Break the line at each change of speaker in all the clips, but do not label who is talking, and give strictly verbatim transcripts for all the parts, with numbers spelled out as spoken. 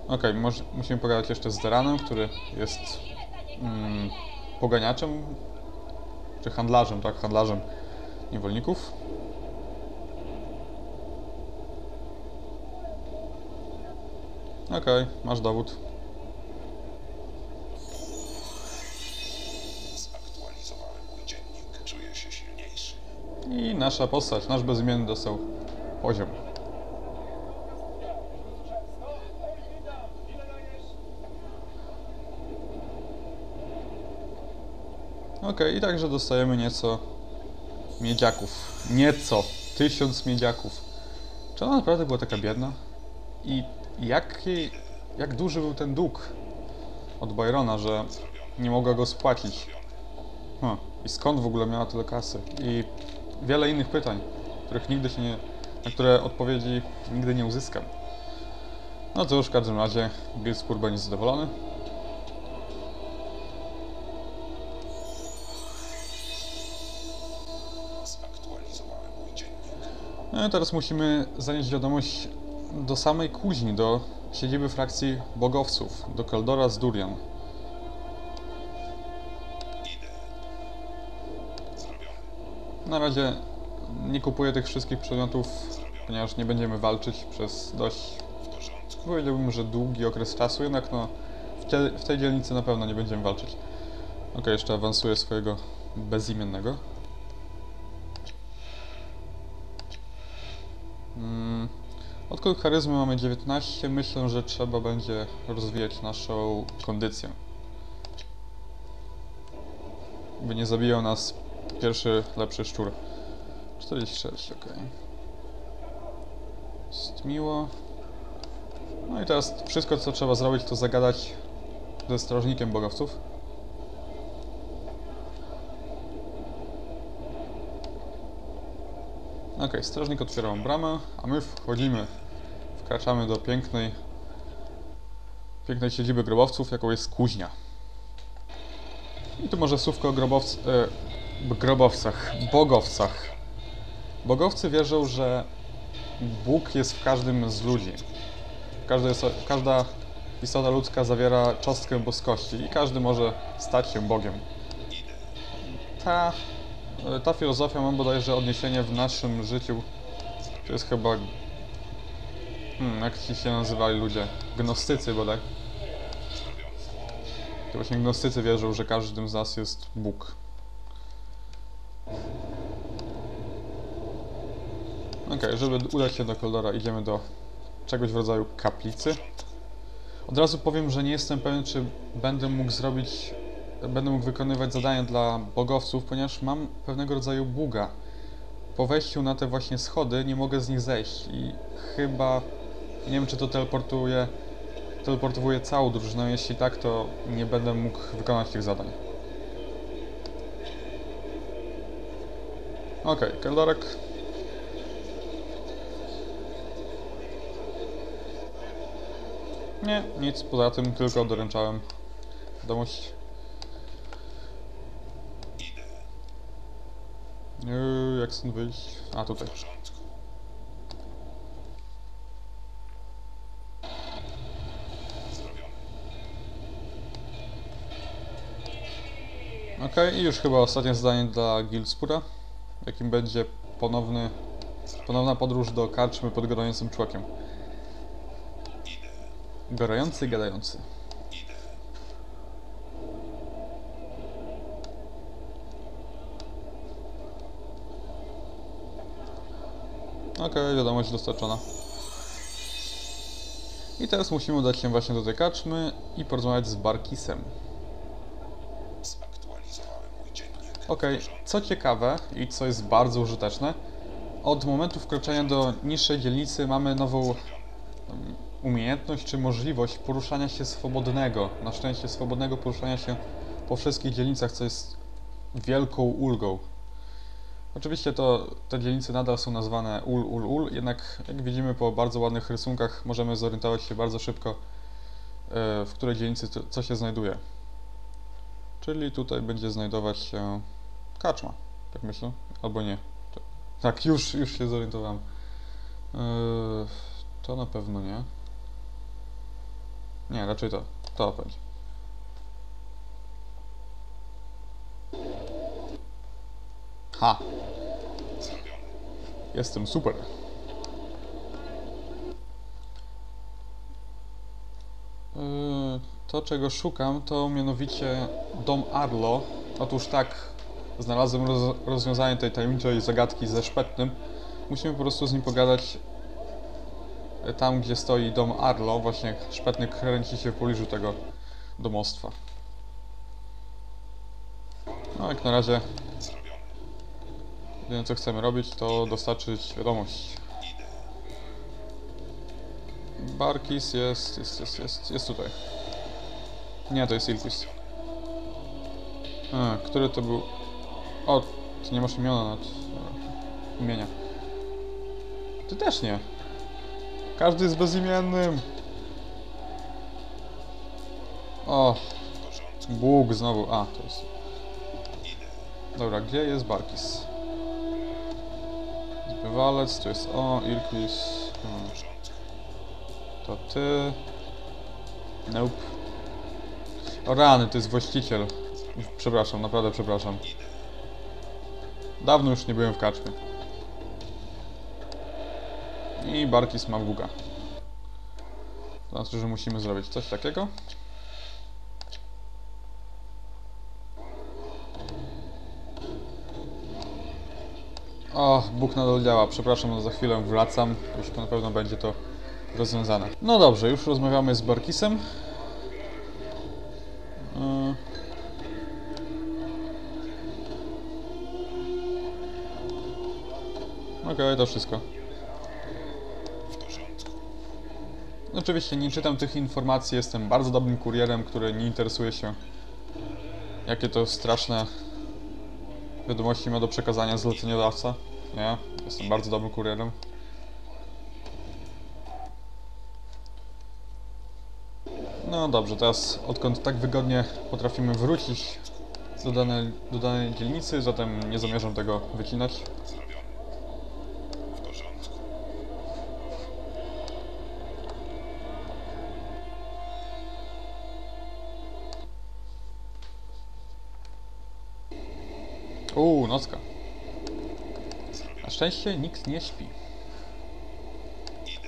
Okej, okay, musimy pogadać jeszcze z Deranem, który jest mm, poganiaczem, czy handlarzem, tak? Handlarzem niewolników. Okej, okay, masz dowód.
Zaktualizowałem mój dziennik. Czuję się silniejszy.
I nasza postać, nasz bezimienny dostał poziom. Okej, okay, i także dostajemy nieco miedziaków. Nieco. Tysiąc miedziaków. Czy ona naprawdę była taka biedna? I jaki, jak duży był ten dług od Byrona, że nie mogła go spłacić? Huh. I skąd w ogóle miała tyle kasy? I wiele innych pytań, których nigdy się nie, na które odpowiedzi nigdy nie uzyskam. No cóż, w każdym razie Gilspur będzie zadowolony.
Zaktualizowałem mój dziennik.
No i teraz musimy zanieść wiadomość do samej kuźni, do siedziby frakcji bogowców, do Keldora z Durian.
Idę. Zrobione.
Na razie nie kupuję tych wszystkich przedmiotów, ponieważ nie będziemy walczyć przez dość,
W porządku.
powiedziałbym, że długi okres czasu, jednak no w, te, w tej dzielnicy na pewno nie będziemy walczyć. Ok, jeszcze awansuję swojego bezimiennego. Hmm. Odkąd charyzmy mamy dziewiętnaście, myślę, że trzeba będzie rozwijać naszą kondycję. By nie zabijał nas pierwszy lepszy szczur. czterdzieści sześć, ok. Jest miło. No i teraz wszystko, co trzeba zrobić, to zagadać ze strażnikiem bogowców. Ok, strażnik otwiera nam bramę, a my wchodzimy. Wkraczamy do pięknej, pięknej siedziby grobowców, jaką jest kuźnia. I tu może słówko o grobowc, e, grobowcach, bogowcach. Bogowcy wierzą, że Bóg jest w każdym z ludzi. Każda, każda istota ludzka zawiera cząstkę boskości i każdy może stać się Bogiem. Ta, ta filozofia ma bodajże odniesienie w naszym życiu. To jest chyba... Hmm, jak ci się nazywali ludzie? Gnostycy bodaj. To właśnie gnostycy wierzą, że każdym z nas jest Bóg. Ok, żeby udać się do Keldora, idziemy do czegoś w rodzaju kaplicy. Od razu powiem, że nie jestem pewien, czy będę mógł zrobić, będę mógł wykonywać zadania dla bogowców, ponieważ mam pewnego rodzaju buga. Po wejściu na te właśnie schody nie mogę z nich zejść i chyba, nie wiem, czy to teleportuje, teleportuje całą drużynę. Jeśli tak, to nie będę mógł wykonać tych zadań. Ok, Keldorek. Nie, nic poza tym, tylko doręczałem wiadomość. Yy, jak stąd wyjść? A, tutaj. Ok, i już chyba ostatnie zadanie dla Gilspura, jakim będzie ponowny, ponowna podróż do karczmy pod gorącym człowiekiem. Gorący, gadający. Ok, wiadomość dostarczona. I teraz musimy udać się właśnie do tej karczmy i porozmawiać z Barkisem. Ok, co ciekawe i co jest bardzo użyteczne, od momentu wkroczenia do niższej dzielnicy mamy nową umiejętność czy możliwość poruszania się swobodnego, na szczęście swobodnego poruszania się po wszystkich dzielnicach, co jest wielką ulgą. Oczywiście to te dzielnice nadal są nazwane ul, ul, ul, jednak jak widzimy po bardzo ładnych rysunkach możemy zorientować się bardzo szybko, w której dzielnicy co się znajduje. Czyli tutaj będzie znajdować się karczma, tak myślę, albo nie. Tak, już, już się zorientowałem. To na pewno nie. Nie, raczej to. To będzie. Ha!
Zrobione.
Jestem super. Yy, to, czego szukam, to mianowicie dom Arlo. Otóż tak, znalazłem roz rozwiązanie tej tajemniczej zagadki ze Szpetnym. Musimy po prostu z nim pogadać tam, gdzie stoi dom Arlo. Właśnie Szpetny kręci się w pobliżu tego domostwa. No, jak na razie
Zrobione.
jedyne co chcemy robić, to dostarczyć wiadomość. Barkis jest, jest, jest, jest, jest tutaj. Nie, to jest Ilquis. A, który to był... O, ty nie masz imiona nawet. Imienia. Ty też nie. Każdy jest bezimiennym. O,
W porządku.
Bóg znowu. A, to jest...
Idę.
Dobra, gdzie jest Barkis? Zbywalec, to jest... O, Ilquis.
W
Hmm.
porządku.
To ty... Nope. O rany, to jest właściciel. Przepraszam, naprawdę przepraszam.
Idę.
Dawno już nie byłem w kaczmie. I Barkis ma buga. To znaczy, że musimy zrobić coś takiego. O, Bóg nadal działa. Przepraszam, no za chwilę wracam. Już na pewno będzie to rozwiązane. No dobrze, już rozmawiamy z Barkisem. Yy. Okej, okay, to wszystko.
W porządku.
Oczywiście nie czytam tych informacji, jestem bardzo dobrym kurierem, który nie interesuje się, jakie to straszne wiadomości ma do przekazania zleceniodawca. Nie, jestem bardzo dobrym kurierem. No dobrze, teraz odkąd tak wygodnie potrafimy wrócić do danej, do danej dzielnicy, zatem nie zamierzam tego wycinać.
Zrobione. W porządku.
Uuu, nocka. Na
Zrobione.
szczęście nikt nie śpi.
Idę.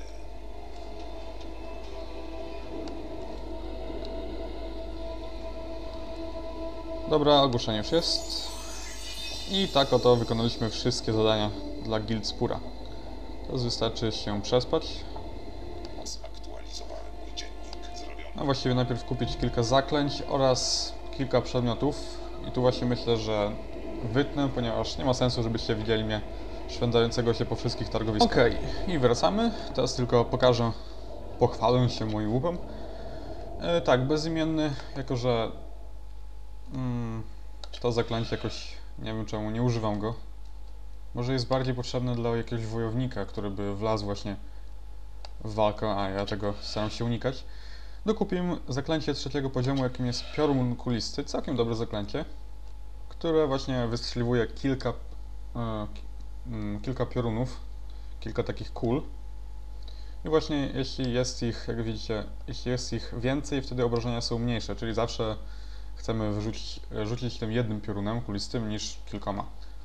Dobra, ogłoszenie już jest. I tak oto wykonaliśmy wszystkie zadania dla Guild Spura. Teraz wystarczy się przespać.
Zaktualizowałem mój dziennik. Zrobione.
No właściwie najpierw kupić kilka zaklęć oraz kilka przedmiotów. I tu właśnie myślę, że wytnę, ponieważ nie ma sensu, żebyście widzieli mnie szwendającego się po wszystkich targowiskach. Okej, okay. I wracamy. Teraz tylko pokażę, pochwalę się moim łupem. E, tak, bezimienny, jako że mm, to zaklęcie jakoś, nie wiem czemu, nie używam go. Może jest bardziej potrzebne dla jakiegoś wojownika, który by wlazł właśnie w walkę, a ja tego staram się unikać. Dokupiłem zaklęcie trzeciego poziomu, jakim jest Piorun Kulisty. Całkiem dobre zaklęcie, które właśnie wystrzeliwuje kilka, e, kilka piorunów, kilka takich kul. I właśnie jeśli jest ich, jak widzicie, jeśli jest ich więcej, wtedy obrażenia są mniejsze, czyli zawsze chcemy wyrzucić, rzucić tym jednym piorunem kulistym niż kilkoma.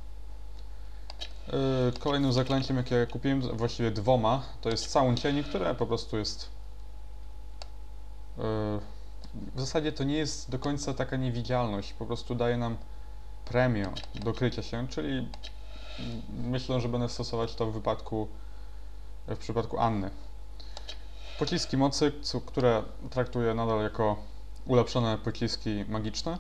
Yy, kolejnym zaklęciem, jakie kupiłem, właściwie dwoma, to jest całun cieni, które po prostu jest... Yy, w zasadzie to nie jest do końca taka niewidzialność, po prostu daje nam premię do krycia się, czyli myślę, że będę stosować to w wypadku, w przypadku Anny. Pociski mocy, co, które traktuję nadal jako ulepszone pociski magiczne.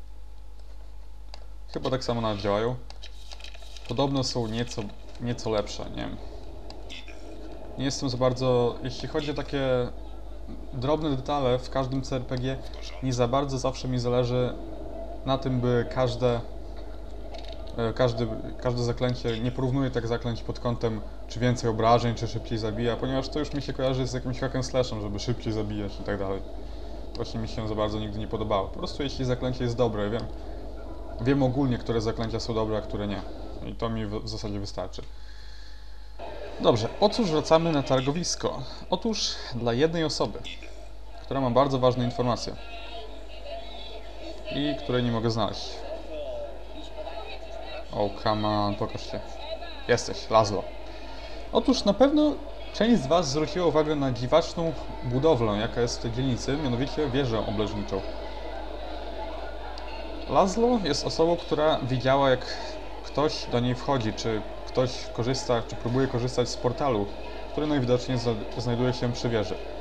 Chyba tak samo nawet działają. Podobno są nieco, nieco lepsze, nie wiem. Nie jestem za bardzo, jeśli chodzi o takie drobne detale w każdym C R P G, nie za bardzo zawsze mi zależy na tym, by każde, każdy, każde zaklęcie, nie porównuję tak zaklęć pod kątem czy więcej obrażeń, czy szybciej zabija, ponieważ to już mi się kojarzy z jakimś hack and slashem, żeby szybciej zabijać i tak dalej. Właśnie mi się za bardzo nigdy nie podobało. Po prostu jeśli zaklęcie jest dobre, wiem, wiem ogólnie, które zaklęcia są dobre, a które nie. I to mi w zasadzie wystarczy. Dobrze, o cóż wracamy na targowisko? Otóż dla jednej osoby, która ma bardzo ważne informacje i której nie mogę znaleźć. O, come on, pokaż się. Jesteś, Laszlo. Otóż na pewno część z Was zwróciła uwagę na dziwaczną budowlę, jaka jest w tej dzielnicy, mianowicie wieżę obleżniczą. Laszlo jest osobą, która widziała, jak ktoś do niej wchodzi, czy ktoś korzysta, czy próbuje korzystać z portalu, który najwidoczniej znajduje się przy wieży.